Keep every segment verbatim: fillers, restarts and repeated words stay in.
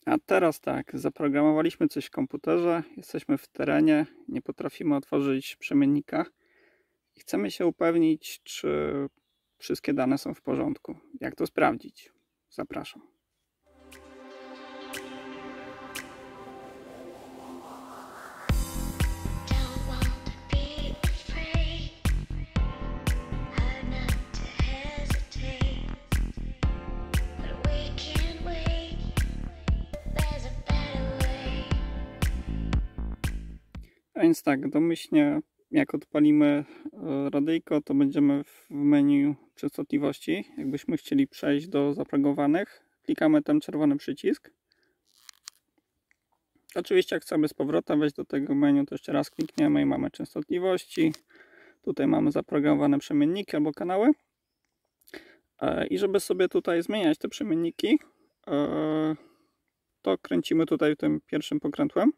A teraz tak, zaprogramowaliśmy coś w komputerze, jesteśmy w terenie, nie potrafimy otworzyć przemiennika i chcemy się upewnić, czy wszystkie dane są w porządku. Jak to sprawdzić? Zapraszam. A więc tak, domyślnie jak odpalimy radyjko, to będziemy w menu częstotliwości. Jakbyśmy chcieli przejść do zaprogowanych, klikamy ten czerwony przycisk. Oczywiście jak chcemy z powrotem wejść do tego menu, to jeszcze raz klikniemy i mamy częstotliwości. Tutaj mamy zaprogramowane przemienniki albo kanały. I żeby sobie tutaj zmieniać te przemienniki, to kręcimy tutaj tym pierwszym pokrętłem.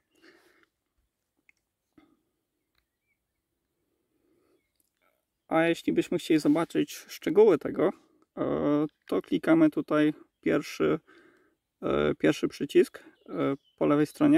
A jeśli byśmy chcieli zobaczyć szczegóły tego, to klikamy tutaj pierwszy, pierwszy przycisk po lewej stronie.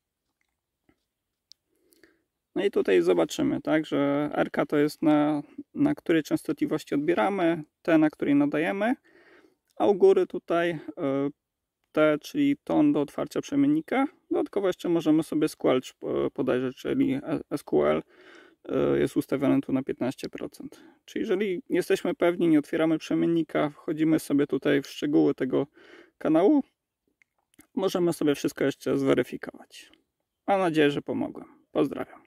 No i tutaj zobaczymy, tak, że R K to jest na, na której częstotliwości odbieramy, T na której nadajemy, a u góry tutaj T, czyli ton do otwarcia przemiennika. Dodatkowo jeszcze możemy sobie squelch podejrzeć, czyli S Q L jest ustawiony tu na piętnaście procent. Czyli jeżeli jesteśmy pewni, nie otwieramy przemiennika, wchodzimy sobie tutaj w szczegóły tego kanału, możemy sobie wszystko jeszcze zweryfikować. Mam nadzieję, że pomogłem. Pozdrawiam.